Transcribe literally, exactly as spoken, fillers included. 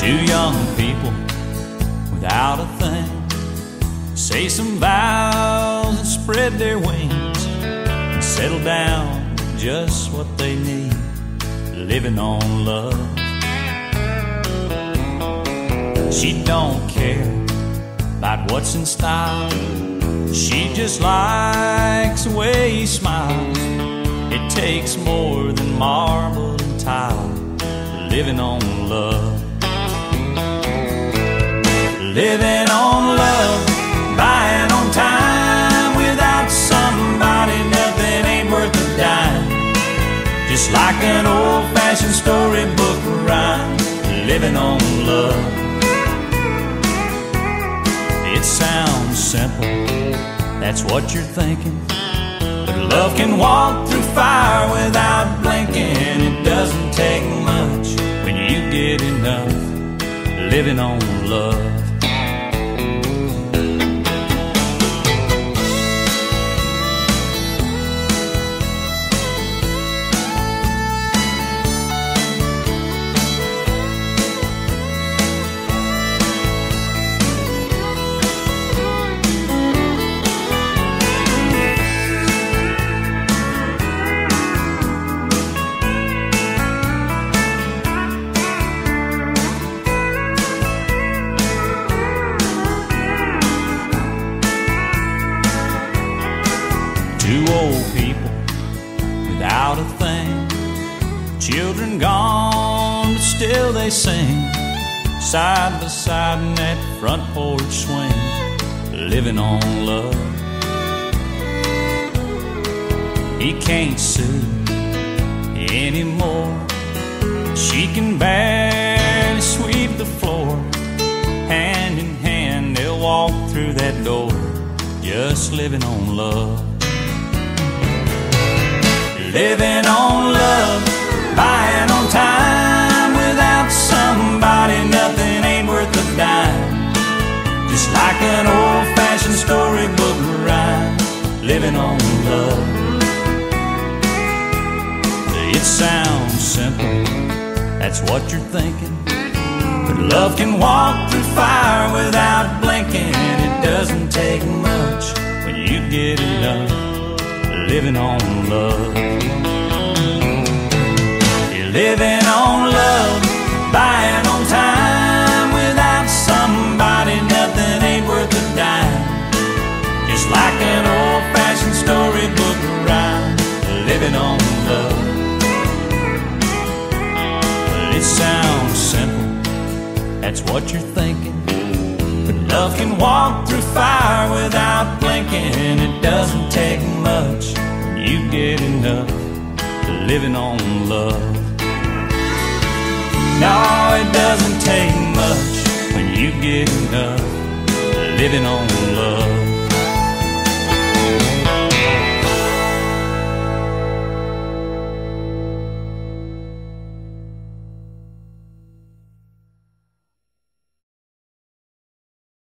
Two young people without a thing say some vows and spread their wings and settle down to just what they need, living on love. She don't care about what's in style, she just likes the way he smiles. It takes more than marble and tile, living on love. Living on love, buying on time. Without somebody, nothing ain't worth a dime. Just like an old-fashioned storybook rhyme, living on love. It sounds simple, that's what you're thinking, but love can walk through fire without blinking. It doesn't take much when you get enough, living on love. Two old people without a thing, children gone, but still they sing, side by side in that front porch swing, living on love. He can't sue anymore, she can barely sweep the floor. Hand in hand they'll walk through that door, just living on love. Living on love, buying on time. Without somebody, nothing ain't worth a dime. Just like an old-fashioned storybook rhyme, living on love. It sounds simple, that's what you're thinking, but love can walk through fire without blinking. It doesn't take much when you get enough, living on love. You're living on love, buying on time. Without somebody, nothing ain't worth a dime. Just like an old-fashioned storybook rhyme, living on love. It sounds simple, that's what you're thinking, but love can walk through fire without blinking. It doesn't take much when you get enough, living on love. No, it doesn't take much when you get enough, living on love.